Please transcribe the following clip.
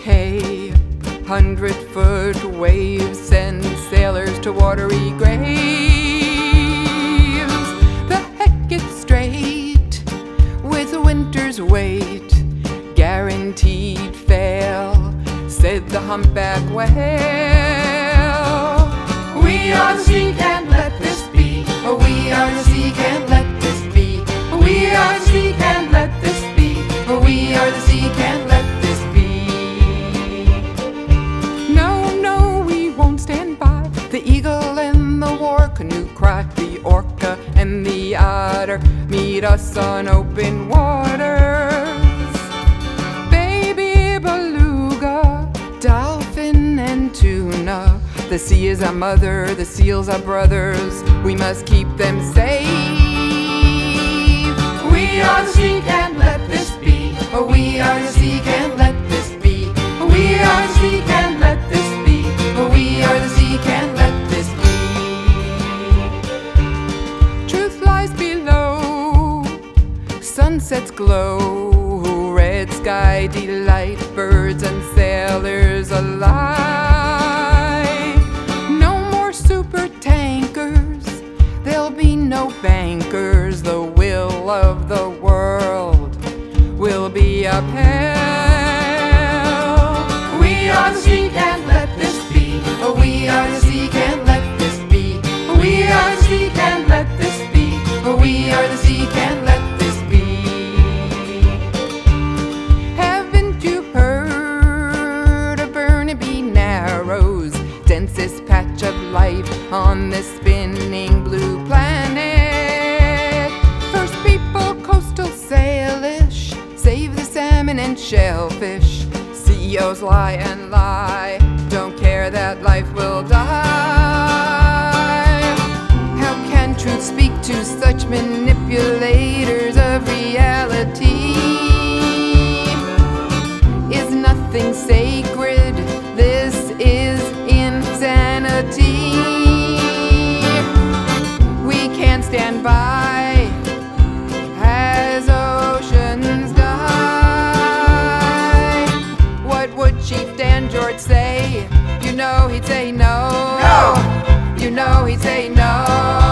okay. 100-foot waves send sailors to watery graves. The heck it's straight with winter's weight, guaranteed fail, said the humpback whale. We are the sea, can't let this be. We are the sea, can't let this be. We are the sea, can't let this be. We are the sea, can't let this be. No, no, we won't stand by. The eagle and the war canoe cry. The orca and the otter meet us on open waters. Baby beluga, dolphin and tuna. The sea is our mother, the seals are brothers. We must keep them safe. We are the sea, can't let this be. We are the sea, can't let this be. We are the sea, can't let this be. We are the sea, can't let this be. Truth lies below, sunsets glow, red sky delight, birds and sailors alike. No more super tankers, there'll be no bankers. The will of the world will be upheld. We are the sea, can't let this be. We are the sea, can't let this be. We are the sea, can't let this be. We are the sea, can't let this be. Haven't you heard of Burnaby Narrows, densest patch of life on this spinning blue planet? First people coastal sailish, save the salmon and shellfish. CEOs lie and lie, don't care that life will die. How can truth speak to such manipulators of reality? Is nothing sacred? This is insanity. We can't stand by as oceans die. What would Chief Dan George say? You know he'd say no. No! You know he'd say no.